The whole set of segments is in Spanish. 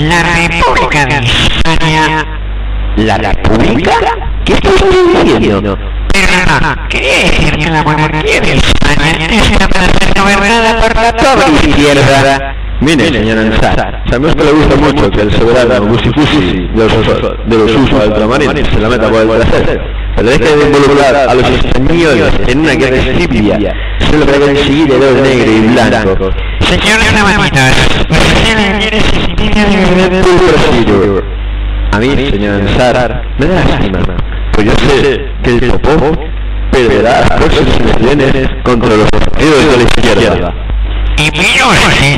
La República de España. ¿La República? ¿Qué estás diciendo? Perdona, quería decir que la monarquía de España está para ser gobernada por la Sobre izquierda. Mire, señora Ansar, sabemos que le gusta mucho que el soberano Busifusi de los usos ultramarinos se la meta por el trasero, pero deje de involucrar a los españoles en una guerra civil solo para conseguir el oro negro y blanco. Señor Ramatitas, ¿usted le quiere existencia de verdad? A mí, señora Ansar, me da lástima, pues yo sé que el Popó perderá las próximas elecciones contra los partidos de la izquierda. Y mire usted.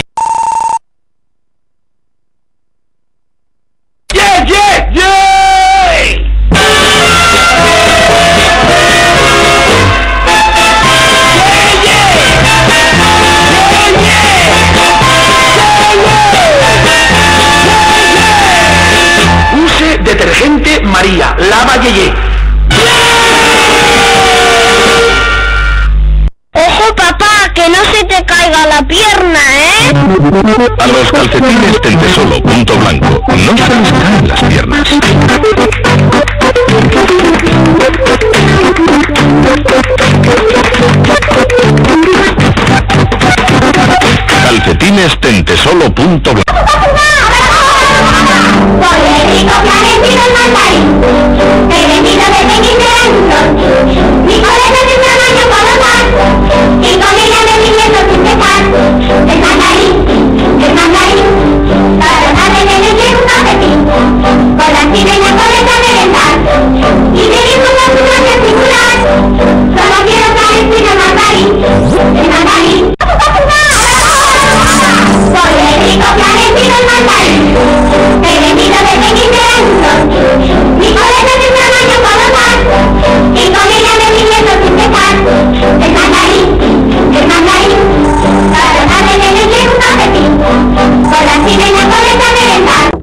Use detergente María, lava yeye. Ojo papá, que no se te caiga la pierna, ¿eh? A los calcetines Tentesolo punto blanco no se les caen las piernas. Calcetines Tentesolo punto blanco. Soy el rico florentino el mandarín, he venido desde Quinteranzo. Mi colegio es un tamaño colosal, y con ella me viviendo sin cesar. El mandarín, todas las tardes me leche un cafetín, con la sirena coleta merendar, y me dijo con su gracia singular, solo quiero florentino el mandarín. Soy el rico florentino el mandarín, he venido desde Quinteranzo. Mi colegio es un tamaño colosal, y con ella me viviendo sin cesar. El mandarín, todas las tardes me leche un cafetín, con la sirena coleta merendar.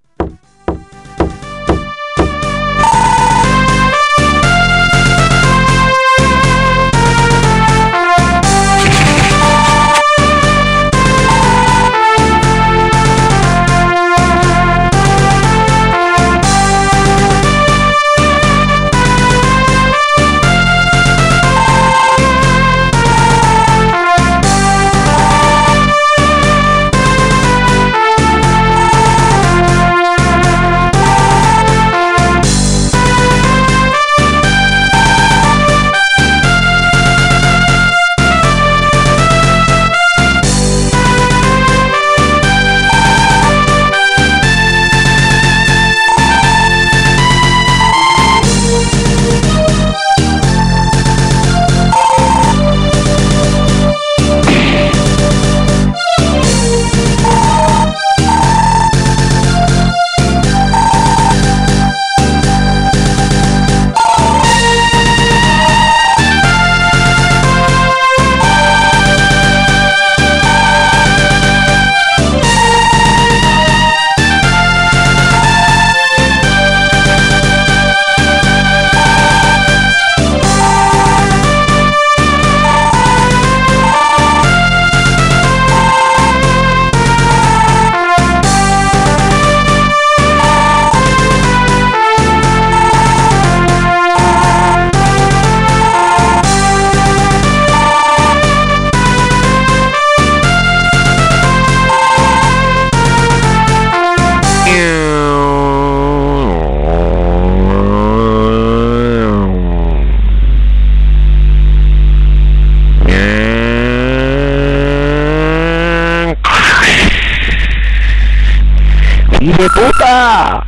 ¡Hijo de puta!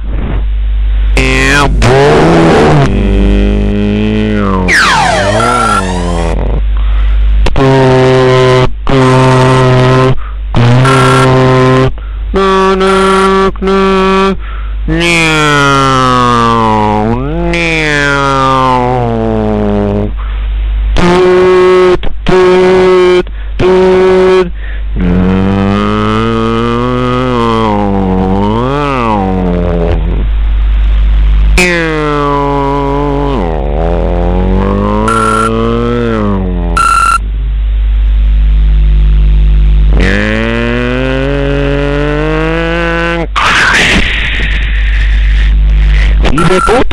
de puta.